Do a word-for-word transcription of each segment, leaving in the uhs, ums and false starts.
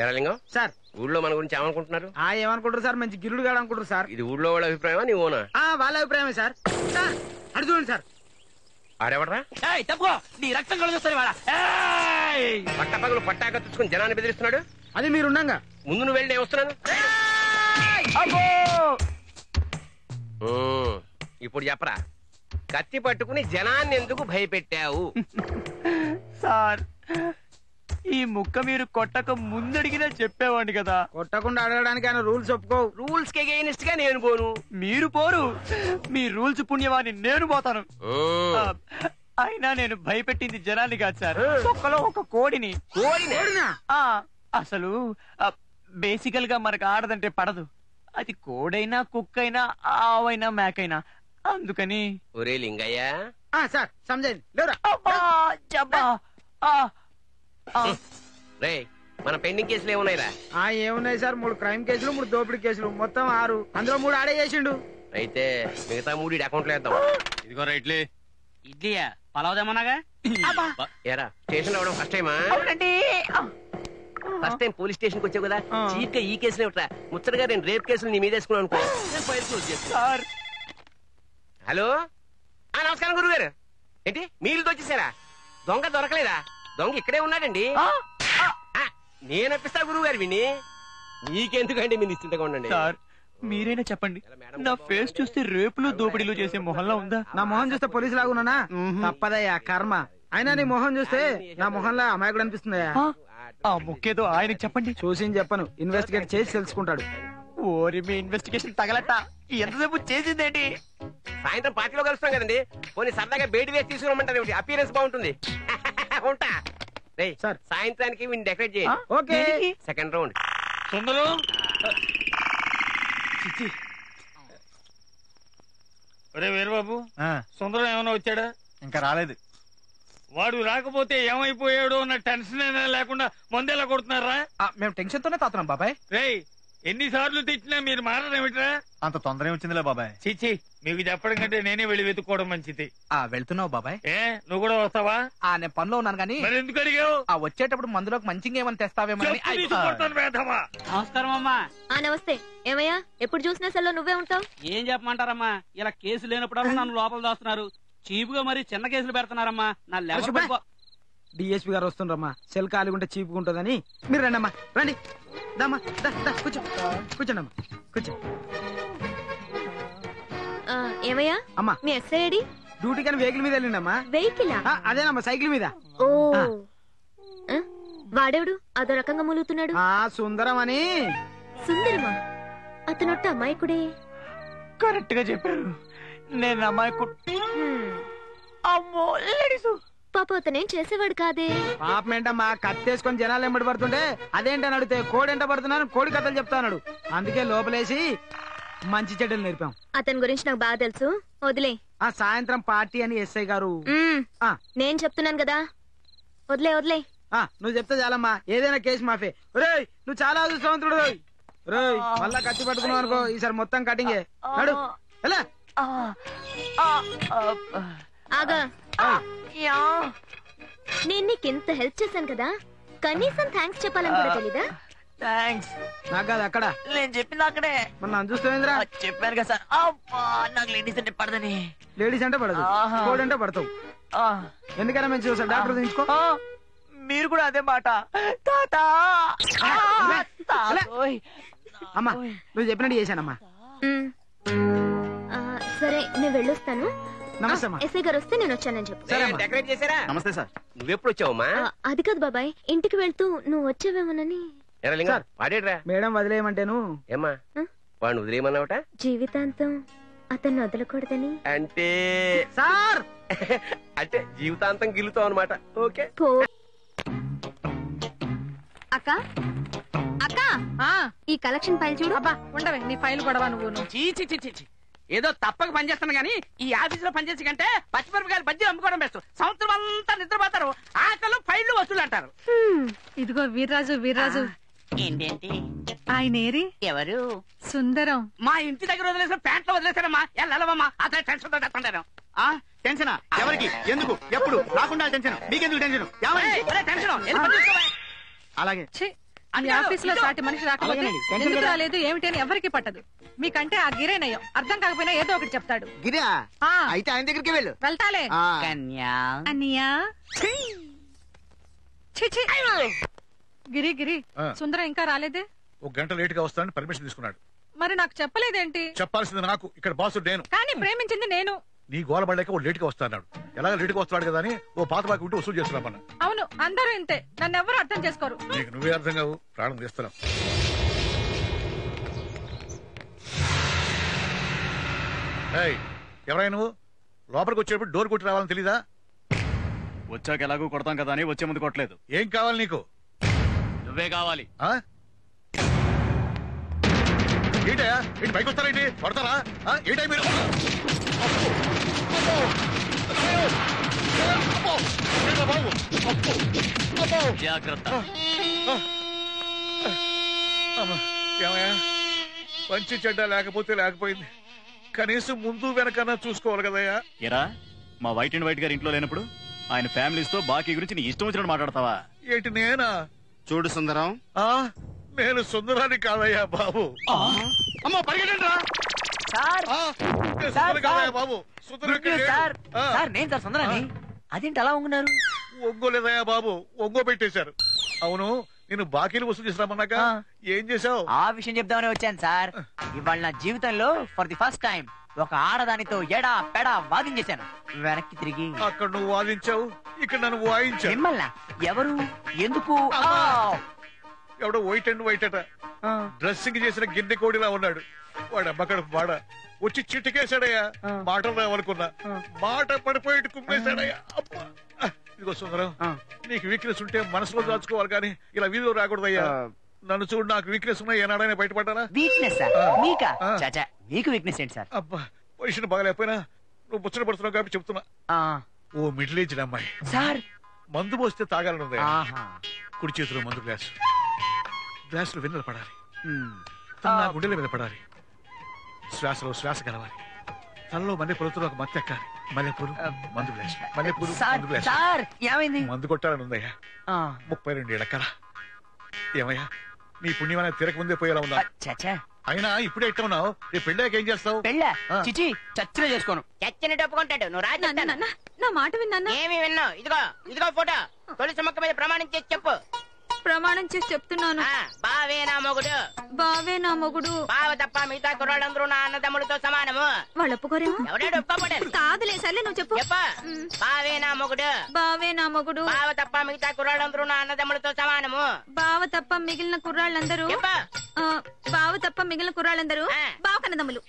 లింగం సార్, ఊళ్ళో మన గురించి ఏమనుకుంటున్నారు? ఏమనుకుంటారు సార్, మంచి గిరుడు గాడు అనుకుంటారు సార్. ఇది ఊళ్ళో వాళ్ళ అభిప్రాయమా నీ ఓనా? వాళ్ళ అభిప్రాయమే సార్. అడు చూడండి సార్. ఆడెవడరా? నీ రక్తం కలుగుతుంది. పట్ట పగలు పట్టాక తెచ్చుకుని జనాన్ని బెదిరిస్తున్నాడు. అది మీరుండగా ముందు నువ్వు వెళ్ళి నేను వస్తున్నాను. ఇప్పుడు చెప్పరా, కత్తి పట్టుకుని జనాన్ని ఎందుకు భయపెట్టావు? సార్, ఈ ముక్క మీరు కొట్టక ముందడిగినా చెప్పేవాడిని కదా. కొట్టకుండా అడగడానికి ఆయన రూల్స్ ఒప్పుకో. రూల్స్ కి అగైనెస్ట్ గా నేను పోను. మీరు పోరు, మీ రూల్స్ పుణ్యవాన్ని నేను పోతాను. అయినా నేను భయపెట్టింది జనాన్ని కాదు సార్, ఒక్కలో ఒక కోడిని. కోడినా? అసలు బేసికల్ గా మనకు ఆడదంటే పడదు. అది కోడైనా కుక్కైనా ఆవైనా మేకైనా. అందుకని ఒరే లింగయ్య సార్ సమజండి. రే, మన పెండింగ్ కేసులు ఏమున్నాయిరా? ఏమున్నాయి సార్, మూడు క్రైమ్ కేసులు, మూడు దోపిడీ కేసులు, మొత్తం ఆరు. అందులో మూడు ఆడే చేసిండు. అయితే మిగతా మూడు అకౌంట్ లో వేద్దాం. ఇదిగో ఇడ్లీ. ఇడ్లీయా? పలావుదేమన్నాగా. ఏరా, స్టేషన్ రావడం ఫస్ట్ టైమా? ఫస్ట్ టైం పోలీస్ స్టేషన్ కి వచ్చావు కదా, చీప్ గా ఈ కేసులు ఏమిట్రా? ముచ్చటగా నేను రేప్ కేసులు నీ మీద వేసుకున్నాను అనుకో. హలో, నమస్కారం గురువు గారు. ఏంటి మీరు వచ్చేసారా? దొంగ దొరకలేదా? దొంగ ఇక్కడే ఉన్నాడండి. నేను అప్పిస్తా గురువు గారు విని. నీకెందుకండి మీరు నిశ్చింతగా ఉండండి. సార్, మీరైనా చెప్పండి, నా ఫేస్ చూస్తే రేపులు దోపిడీలు చేసే మొహంలో ఉందా? నా మొహం చూస్తే పోలీసు లాగున్నానా? తప్పదయ్యా కర్మ. అయినా నీ మొహం చూస్తే నా మొహంలో అమాయకుడు అనిపిస్తుందయ్యా. ఆ ముక్కేదో ఆయనకి చెప్పండి. చూసి చెప్పను, ఇన్వెస్టిగేట్ చేసి తెలుసుకుంటాడు. ఓరి మీ ఇన్వెస్టిగేషన్ తగలట. ఎంతసేపు చేసిందేంటి? సాయంత్రం పార్టీలో కలుస్తాం కదండి, పోనీ సరదాగా బయట వేసి తీసుకురమ్మంటారు. అపీరెన్స్ బాగుంటుంది. ఉంటా సార్. సాయంత్రానికి వీడిని డెకరేట్ చేయండి. ఓకే. Second round. సుందరు, ఒరే వీరబాబు, సుందరం ఏమైనా వచ్చాడా? ఇంకా రాలేదు. వాడు రాకపోతే ఏమైపోయాడు అన్న టెన్షన్ అయినా లేకుండా మందేలా కొడుతున్నారా? మేము టెన్షన్ తోనే తాతున్నాం బాబాయ్. రేయ్, ఎన్నిసార్లు తిట్టినా మీరు మారడేమిట్రా? అంత తొందర వచ్చిందిలే బాబాయ్. చిచ్చి, మీకు చెప్పడం కంటే నేనే వెళ్ళి వెతుక్కోవడం మంచిది. ఆ వెళ్తున్నావు బాబాయ్? ఏ, నువ్వు కూడా వస్తావా? ఆ నేను పనిలో ఉన్నాను కానీ. మరి ఎందుకు అడిగావు? ఆ వచ్చేటప్పుడు మందులోకి మంచిగా ఏమని తెస్తావేమో. నమస్కారం అమ్మా. నమస్తే. ఏమయ్యా, ఎప్పుడు చూసినా సెల్లో నువ్వే ఉంటావు? ఏం చెప్పమంటారమ్మా, ఇలా కేసు లేనప్పుడు నన్ను లోపల దాస్తున్నారు. చీపుగా మరి చిన్న కేసులు పెడుతున్నారమ్మా. నా లెవెల్ డిఎస్పీ గారు వస్తుండ్రమ్మా. సెల్ ఖాళీగా ఉంటే చీపుగా ఉంటుందని. మీరు రండి అమ్మా, రండి. దమ్మా, కూర్చో, కూర్చోండి అమ్మా, కూర్చో. ఏమయ్యా అమ్మా, మీ ఎస్ఐడి డ్యూటీ కానీ వెహికల్ మీద వెళ్ళిండమ్మా. వెహికల్? అదేనమ్మా, సైకిల్ మీద. ఓ, వాడేవుడు అదో రకంగా మూలుగుతున్నాడు? సుందరం అని. సుందరమా? అతనొట్ట అమాయకుడే. కరెక్ట్ గా చెప్పారు. నేను అమాయకుడు. అమ్మో లేడీసు. పాప అతనేం చేసేవాడు కాదే. పాపమేంటమ్మా, కత్తేసుకొని జనాలు ఎంబడి పడుతుంటే అదేంటని అడిగితే కోడి ఎంట పడుతున్నాను, కోడి కథలు చెప్తాడు. అందుకే లోపలేసి మంచి చెడ్డలు నేర్పాం. అతని గురించి నాకు బాగా తెలుసు, వదిలే. ఆ సాయంత్రం పార్టీ అని ఎస్ఐ గారు. నేను చెప్తున్నాను కదా, వదిలే వదిలే. నువ్వు చెప్తే చాలమ్మా, ఏదైనా కేసు మాఫే. రేయ్, నువ్వు చాలా అదృష్టవంతుడు. రేయ్, మళ్ళా కత్తి పట్టుకున్నావు అనుకో, ఈసారి మొత్తం కటింగే. నడు ఎలా. ఆగా, నేను నీకెంత హెల్ప్ చేశాను కదా, కనీసం థ్యాంక్స్ చెప్పాలని కూడా తెలీదా? థ్యాంక్స్ నాకు కాదు, అక్కడ నేను చెప్పింది అక్కడే. మన నన్ను చూస్తావేంద్రా? చెప్పాను కదా సార్, అబ్బా నాకు లేడీస్ అంటే పడదని. లేడీస్ అంటే పడదు, కోడి అంటే పడతావు. ఎందుకైనా మంచి చూసా, డాక్టర్ తీసుకో. మీరు కూడా అదే మాట. అమ్మా, నువ్వు చెప్పినట్టు చేశానమ్మా. సరే, నేను వెళ్ళొస్తాను. నమస్తే. ఎస్ఐ గారు వస్తే నేను వచ్చానని చెప్పు. డెకరేట్ చేశారా? నమస్తే సార్. నువ్వెప్పుడు వచ్చావమ్మా? అది కాదు బాబాయ్, ఇంటికి వెళ్తూ నువ్వు వచ్చావేమోనని. మేడం వదిలేయమంటేను. ఏమ్మా, వాడిని వదిలేయమన్నావట? జీవితాంతం అతన్ని వదలకూడదని. అంటే సార్, అంటే జీవితాంతం గిలుతావు అనమాట. ఓకే. అక్క అక్క, ఈ కలెక్షన్ ఫైల్ చూడు. ఉండవే, నీ ఫైల్ గొడవ నువ్వు. చీచి చీచి, ఏదో తప్పక పనిచేస్తాను గానీ ఈ ఆఫీస్ లో పనిచేసి కంటే పచ్చిమిరపకాయలు బజ్జీలు అమ్ముకోవడం బెస్ట్. సంవత్సరం అంతా నిద్రపోతారు, ఆకలు ఫైళ్లు వసూలు అంటారు. ఇదిగో వీర్రాజు, వీర్రాజు. ఏంటేంటి ఆయన ఏరి? ఎవరు? సుందరం. మా ఇంటి దగ్గర వదిలేసిన ప్యాంట్లో వదిలేసారమ్మా. ఎల్లవమ్మా, అతను టెన్షన్ తో చెప్తాను. టెన్షనా? ఎవరికి, ఎందుకు, ఎప్పుడు? రాకుండా టెన్షన్. మీకెందుకు టెన్షన్? టెన్షన్. అలాగే. ఈ ఆఫీస్ లో సాటి మనిషి రాకపోతే ఎందుకు రాలేదు ఏమిటి అని ఎవరికి పట్టదు. మీకంటే ఆ గిరేనయ్యం అర్థం కాకపోయినా ఏదో ఒకటి చెప్తాడు. గిరా ఆ, అయితే ఆయన దగ్గరికి వెళ్ళు. వెళ్తాలే. ఆ, కన్యా అన్నయ్యా ఛీ, ఛీ. గిరి గిరి ఆ. సుందరం ఇంకా రాలేదే? ఒక గంట లేట్ గా వస్తానని పర్మిషన్ తీసుకున్నాడు. మరి నాకు చెప్పలేదేంటి? చెప్పాల్సింది నాకు, ఇక్కడ బాసు నేను. కానీ ప్రేమించింది నేను. నీ గోల పడలేక ఓ లేట్ గా వస్తాడు. ఎలాగ లేట్ గా వస్తాడు కదా అని ఓ పాత బాకి ఉంటే వసూలు చేస్తున్నామన్న. అవును, అందరూ ఇంతే, నన్ను ఎవరు అర్థం చేసుకోరు. నీకు నువ్వే అర్థం కావు, ప్రాణం తీస్తున్నావు. ఏయ్, ఎవరైనా నువ్వు లోపలికి వచ్చేటప్పుడు డోర్ కొట్టి రావాలని తెలీదా? వచ్చాక ఎలాగో కొడతాం కదా అని వచ్చే ముందు కొట్టలేదు. ఏం కావాలి నీకు? నువ్వే కావాలి. ఆ? ఏంటయ్యా, ఏంటి పైకి వస్తారేంటి? కొడతారా? ఆ? ఏంటయ్య మీరు? అబ్బో! అబ్బో! అయ్యో! అబ్బో! ఏంటా బాబు? అబ్బో! అబ్బో! జాగ్రత్త. ఆ! అమ్మా, ఏమయ్యా, మంచి చెడ్డ లేకపోతే లేకపోయింది, కనీసం ముందు వెనకన్నా చూసుకోవాలి కదయ్యా. ఎరా, మా వైట్ అండ్ వైట్ గారి ఇంట్లో లేనప్పుడు ఆయన ఫ్యామిలీస్ తో బాకీ గురించి నీ ఇష్టం వచ్చినట్టు మాట్లాడతావా? ఏంటి నేనా? చూడు సుందరం, ఆ నేను సుందరాన్ని కాదయ్యా బాబు. అమ్మో పరిగెట్టండి రా. సార్ ఆ, నేను సుందరం కాదయ్యా బాబు. సుందరం ఇక్కడ లేడు. సార్ ఆ, సార్ నేను సార్ సుందరాన్ని. అదేంటి అలా ఉంటున్నారు? ఒంగోలేదయ్యా బాబు, ఒంగో పెట్టేశారు. అవును, నేను బాకీలు వసూలు చేసినామన్నాక ఆ. ఏం చేశావు? ఆ విషయం చెప్దామని వచ్చాను సార్. ఇవాళ నా జీవితంలో ఫర్ ది ఫస్ట్ టైం ఒక ఆడదానితో ఎడా పెడా వాదించేశాను. వెనక్కి తిరిగి అక్కడ నువ్వు వాదించావు, ఇక్కడ నన్ను వాయించావు. మిమ్మల్ని ఎవరు ఎందుకు ఆ! ఎవడో వైట్ అండ్ వైట్ అట, ఆ, డ్రెస్సింగ్ చేసిన గిన్నె కోడిలా ఉన్నాడు. వాడు అమ్మకడ వాడ వచ్చి చిటికేశాడయ్యా. ఆ. మాటలు రావనుకున్నా, ఆ. మాట పడిపోయి కుమ్మేశాడయ్యా. అబ్బా! ఆ, ఇదిగో సుందరం, ఆ. నీకు వీక్నెస్ ఉంటే మనసులో దాచుకోవాలి కానీ ఇలా వీధిలో రాకూడదయ్యా. నన్ను చూడు, నాకు వీక్నెస్ ఉన్నా ఏనాడైనా బయటపడ్డానా? వీక్నెస్ సార్ ఆ. మీకా? ఆ. చాచా మీకు వీక్నెస్ ఏంటి సార్? అబ్బా, పొజిషన్ బాగలేకపోయినా నువ్వు ముచ్చట పడుతున్నావు కాబట్టి చెప్తున్నా. ఆ, ఓ మిడిల్ ఏజ్డ్ అమ్మాయి సార్ మందు పోస్తే తాగాలని ఉందయ్యా. ఆహా. కుడి చేతిలో మందు గ్లాస్, గ్లాసులో వెన్నెల పడాలి, ఉమ్. తన నా గుండెల మీద పడాలి, శ్వాసలో శ్వాస కలవాలి, తనలో మల్లె పొలతో ఒక మత్తు ఎక్కాలి. మల్లెపూలు మందు గ్లాస్, మల్లెపూలు సార్ మందు గ్లాస్. సార్ ఏమైంది? మందు కొట్టాలని ఉందయ్యా. ఆ, ముప్పై రెండు ఏళ్ళ కల. ఏమయ్యా, నీ పుణ్యమైన తిరక ముందే పోయేలా ఉన్నా. చాచా అయినా ఇప్పుడే ఎట్లా ఉన్నావు? రేపు పెళ్ళాక ఏం చేస్తావు? పెళ్ళ ఆ. చిచి చచ్చిన చేసుకోను. చచ్చినట్టు ఒప్పుకుంటాడు. నువ్వు రాజు నా మాట విన్నా? ఏమి విన్నావు? ఇదిగో ఇదిగో ఫోటో. తొలిసి మొక్క మీద ప్రమాణం చేసి చెప్పు. ప్రమాణం చేసి చెప్తున్నాను. ఆ, బావే నా మొగుడు. బావే నా మొగుడు. బావ తప్ప మిగతా కుర్రాళ్ళందరూ నా అన్నదమ్ములతో సమానము. వాళ్ళు ఒప్పుకోరేమో. ఎవడాడు ఒప్పుకోబడారు? కాదులే, సర్లే నువ్వు చెప్పు. చెప్ప. బావే నా మొగుడు. బావే నా మొగుడు. బావ తప్ప మిగతా కుర్రాళ్ళందరూ నా అన్నదమ్ములతో సమానము. బావ తప్ప మిగిలిన కుర్రాళ్ళందరూ చెప్ప. ఆ, బావ తప్ప మిగిలిన కుర్రాళ్ళందరూ ఆ. బావ కన్నదమ్ములు.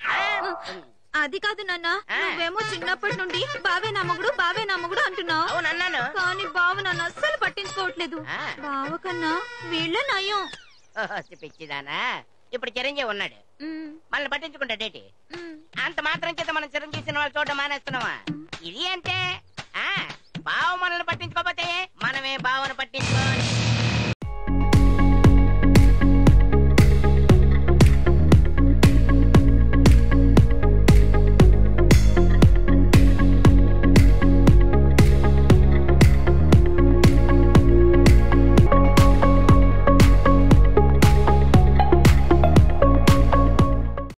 అది కాదు నాన్న, ఆ. నువ్వేమో చిన్నప్పటి నుండి బావే నా మొగుడు బావే నా మొగుడు అంటున్నావు. అవును అన్నాను. కానీ బావ నన్ను అస్సలు పట్టించుకోవట్లేదు. ఆ. బావ కన్నా వీళ్ళ నయం. ఓహో, పిచ్చిదానా. ఇప్పుడు చిరంజీవి ఉన్నాడు, ఉమ్, మనల్ని పట్టించుకుంటాడేటి? ఉమ్. అంత మాత్రం చేత మనం చిరంజీవి సినిమాలు చూడడం మానేస్తున్నావా? ఇది అంటే ఆ బావ మనల్ని పట్టించుకోకపోతే మనమే బావను పట్టించుకోవాలి.